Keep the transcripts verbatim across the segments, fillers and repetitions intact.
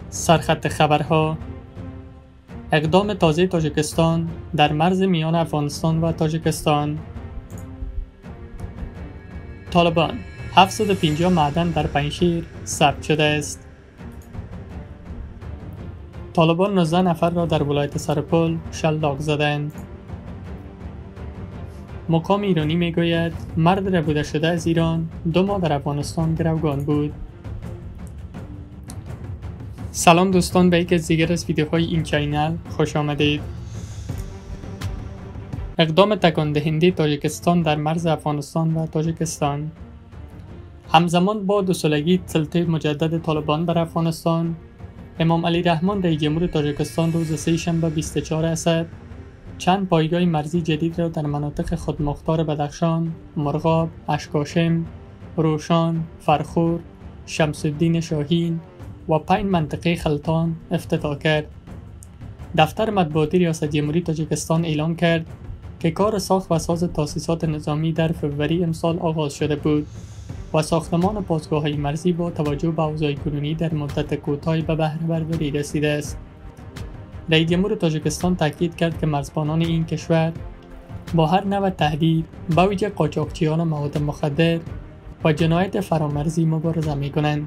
سرخط خبرها: اقدام تازه تاجیکستان در مرز میان افغانستان و تاجیکستان. طالبان: هفتصد و پنجاه معدن در پنجشیر ثبت شده است. طالبان نوزده نفر را در ولایت سرپل شلاق زدند. مقام ایرانی میگوید مرد ربوده شده از ایران دو ماه در افغانستان گروگان بود. سلام دوستان، به یک از دیگر از ویدیوهای این چینل خوش آمدید. اقدام تکان دهنده تاجیکستان در مرز افغانستان و تاجیکستان. همزمان با دو سالگی سلطه مجدد طالبان در افغانستان، امام علی رحمان رئیس جمهور تاجیکستان روز سه شنبه بیست و چهار اسد چند پایگاه مرزی جدید را در مناطق خودمختار بدخشان، مرغاب، اشکاشم، روشان، فرخور، شمس الدین شاهین و پنج منطقه خلطان افتتاح کرد. دفتر مطبوعاتی ریاست جمهوری تاجیکستان اعلام کرد که کار ساخت و ساز تاسیسات نظامی در فوریه امسال آغاز شده بود و ساختمان پاسگاه‌های مرزی با توجه به اوضاع کنونی در مدت کوتاهی به بهره برداری رسیده است. رئیس جمهور تاجیکستان تاکید کرد که مرزبانان این کشور با هر نوع تهدید، به ویژه قاچاقچیان مواد مخدر و جنایت فرامرزی مبارزه می‌کنند.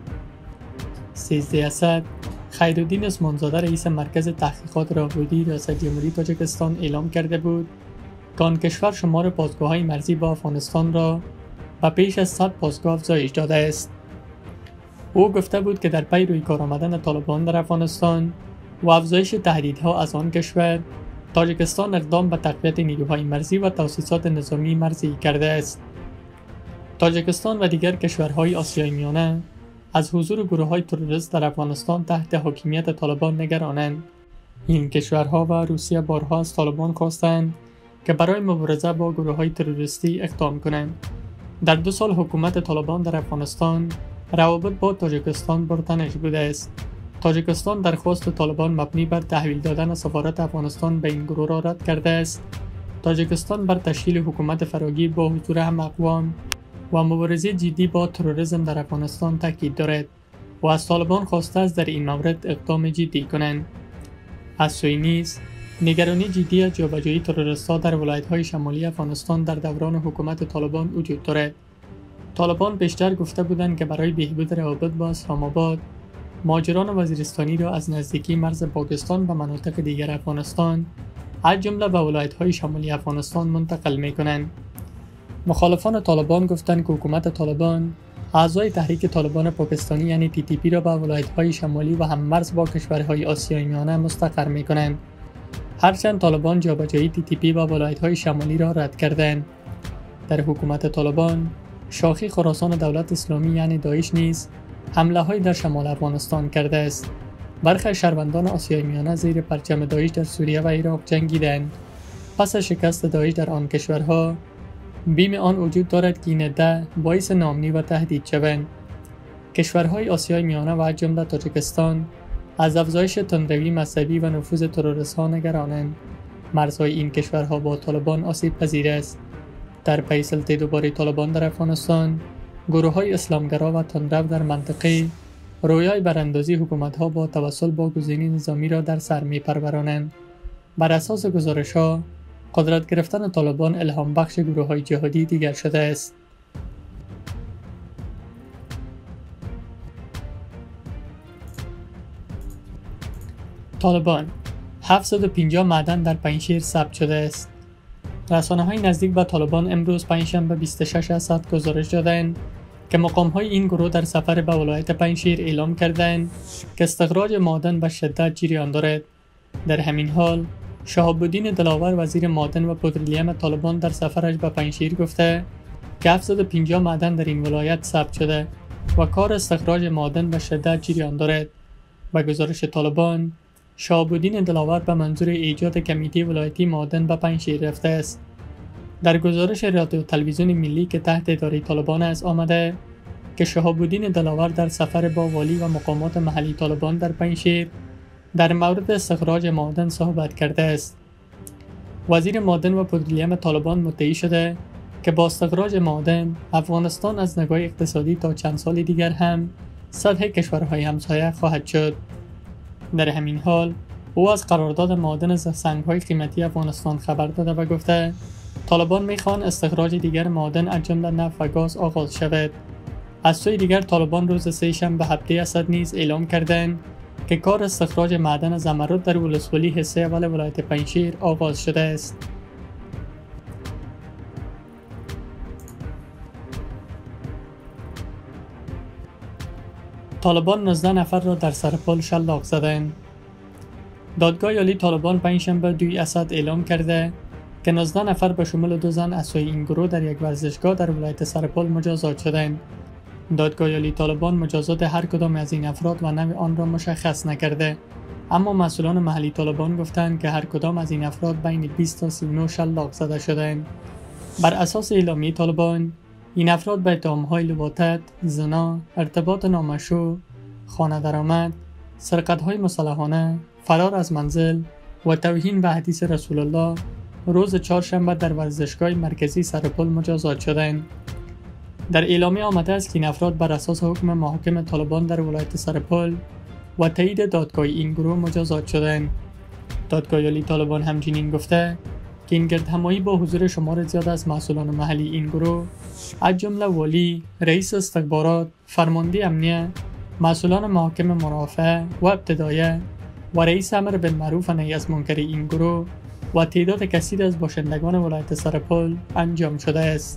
سیزده اسد خیرالدین عثمانزاده رئیس مرکز تحقیقات راهبردی ریاست جمهوری تاجیکستان اعلام کرده بود که آن کشور شمار پاسگاه‌های مرزی با افغانستان را به پیش از صد پاسگاه افزایش داده است. او گفته بود که در پی روی کار آمدن طالبان در افغانستان و افزایش تهدیدها از آن کشور، تاجیکستان اقدام به تقویت نیروهای مرزی و تاسیسات نظامی مرزی کرده است. تاجیکستان و دیگر کشورهای آسیای میانه از حضور گروه‌های تروریست در افغانستان تحت حاکمیت طالبان نگرانند. این کشورها و روسیه بارها از طالبان خواستند که برای مبارزه با گروه‌های تروریستی اقدام کنند. در دو سال حکومت طالبان در افغانستان، روابط با تاجیکستان پرتنش بوده است. تاجیکستان درخواست طالبان مبنی بر تحویل دادن سفارت افغانستان به این گروه را رد کرده است. تاجیکستان بر تشکیل حکومت فراگیر با حضور هم‌اقوام و مبارزه جدی با تروریسم در افغانستان تاکید دارد و از طالبان خواسته است در این مورد اقدام جدی کنند. از سوی نیز نگرانی جدی از جابجایی تروریست‌ها در ولایت‌های شمالی افغانستان در دوران حکومت طالبان وجود دارد. طالبان بیشتر گفته بودند که برای بهبود روابط با اسلام آباد، مهاجران وزیرستانی را از نزدیکی مرز پاکستان به مناطق دیگر افغانستان، از جمله به ولایت‌های شمالی افغانستان منتقل می‌کنند. مخالفان طالبان گفتند که حکومت طالبان اعضای تحریک طالبان پاکستانی یعنی تی تی پی را به ولایت‌های شمالی و هم‌مرز با کشورهای آسیای میانه مستقر می‌کنند. هرچند طالبان جابجایی تی تی پی به ولایت‌های شمالی را رد کردند. در حکومت طالبان، شاخه خراسان دولت اسلامی یعنی داعش نیز حمله‌های در شمال افغانستان کرده است. برخی از شهروندان آسیای میانه زیر پرچم داعش در سوریه و عراق جنگیدند. پس از شکست داعش در آن کشورها، بیم آن وجود دارد که این عده باعث ناامنی و تهدید شوند. کشورهای آسیای میانه و از جمله تاجیکستان از افزایش تندروی مذهبی و نفوذ تروریست‌ها نگرانند. مرزهای این کشورها با طالبان آسیب پذیر است. در پی سلطه دوباره طالبان در افغانستان، گروه‌های اسلامگرا و تندرو در منطقه رویای براندازی حکومت‌ها با توسل با گزینه نظامی را در سر می‌پرورانند. بر اساس گزارش‌ها، قدرت گرفتن طالبان الهام بخش گروه‌های جهادی دیگر شده است. طالبان: هفتصد و پنجاه معدن در پنجشیر ثبت شده است. رسانه‌های نزدیک به طالبان امروز پنجشنبه بیست و شش اسد گزارش دادند که مقام‌های این گروه در سفر به ولایت پنجشیر اعلام کردند که استخراج معدن به شدت جریان دارد. در همین حال، شهاب الدین دلاور وزیر معدن و پترولیوم طالبان در سفرش به پنجشیر گفته که هفتصد و پنجاه معدن در این ولایت ثبت شده و کار استخراج معدن به شدت جریان دارد. به گزارش طالبان، شهاب الدین دلاور به منظور ایجاد کمیته ولایتی معدن به پنجشیر رفته است. در گزارش رادیو تلویزیون ملی که تحت اداره طالبان است آمده که شهاب الدین دلاور در سفر با والی و مقامات محلی طالبان در پنجشیر در مورد استخراج معدن صحبت کرده است. وزیر معدن و پترولیوم طالبان مدعی شده که با استخراج معدن، افغانستان از نگاه اقتصادی تا چند سال دیگر هم سطح کشورهای همسایه خواهد شد. در همین حال او از قرارداد معادن سنگ‌های قیمتی افغانستان خبر داده و گفته طالبان می‌خواهند استخراج دیگر معادن از جمله نفت و گاز آغاز شود. از سوی دیگر طالبان روز سه شنبه هفده اسد نیز اعلام کردند که کار استخراج معدن زمرد در ولسوالی حصه اول ولایت پنجشیر آغاز شده است. طالبان نوزده نفر را در سرپل شلاق زدند. دادگاه عالی طالبان پنجشنبه دوی اسد اعلام کرده که نوزده نفر به شمول دو زن از سوی این گروه در یک ورزشگاه در ولایت سرپل مجازات شدند. دادگاه عالی طالبان مجازات هر کدام از این افراد و نوع آن را مشخص نکرده، اما مسئولان محلی طالبان گفتند که هر کدام از این افراد بین بیست تا سی و نه شلاق زده شدند. بر اساس اعلامیه طالبان این افراد به اتهام‌های لواطت، زنا، ارتباط نامشروع، خانه درآمد، سرقت‌های مسلحانه، فرار از منزل و توهین به حدیث رسول الله روز چهارشنبه در ورزشگاه مرکزی سرپل مجازات شدند. در اعلامیه آمده است که این افراد بر اساس حکم محاکم طالبان در ولایت سرپل و تایید دادگاه این گروه مجازات شدند. دادگاه عالی طالبان همچنین گفته که این گردهمایی با حضور شمار زیاد از مسئولان محلی این گروه از جمله والی، رئیس استخبارات، فرمانده امنیه، مسئولان محاکم مرافعه و ابتدایه و رئیس امر بالمعروف و نهی از منکر این گروه و تعداد کثیر از باشندگان ولایت سرپل انجام شده است.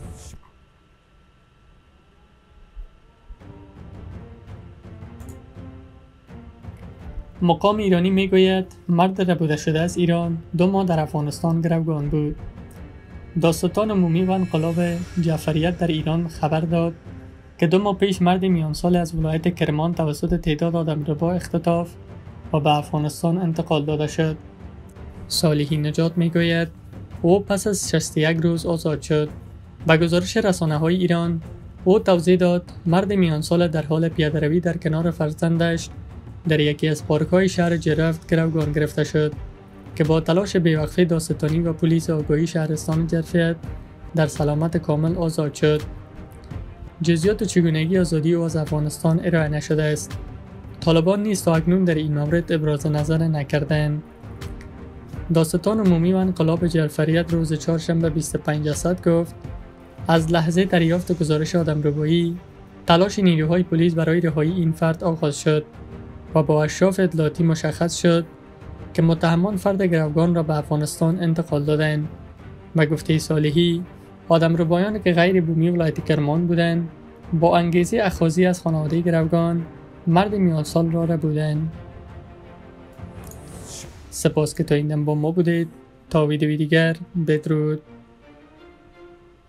مقام ایرانی میگوید مرد ربوده شده از ایران دو ماه در افغانستان گروگان بود. دادستان عمومی و انقلاب جعفریت در ایران خبر داد که دو ماه پیش مرد میان سال از ولایت کرمان توسط تعداد آدمربا اختطاف و به افغانستان انتقال داده شد. صالحی نجات میگوید او پس از شصت و یک روز آزاد شد. به گزارش رسانه‌های ایران او توضیح داد مرد میان سال در حال پیاده‌روی در کنار فرزندش در یکی از پارک‌های شهر جرفت گروگان گرفته شد که با تلاش بی‌وقفه دادستانی و پلیس آگاهی شهرستان جرفت در سلامت کامل آزاد شد. جزئیات چگونگی آزادی او از افغانستان ارائه نشده است. طالبان نیز تا اکنون در این مورد ابراز نظر نکردند. دادستان عمومی و انقلاب جعفریت روز چهارشنبه بیست و پنج اسد گفت از لحظه دریافت گزارش آدمربایی تلاش نیروهای پلیس برای رهایی این فرد آغاز شد و با اشراف اطلاعاتی مشخص شد که متهمان فرد گروگان را به افغانستان انتقال دادند. به گفته صالحی آدمربایان که غیر بومی ولایت کرمان بودند با انگیزه اخاذی از خانواده گروگان مرد میان سال را ربودند. سپاس که تا این دم با ما بودید. تا ویدیوی دیگر بدرود.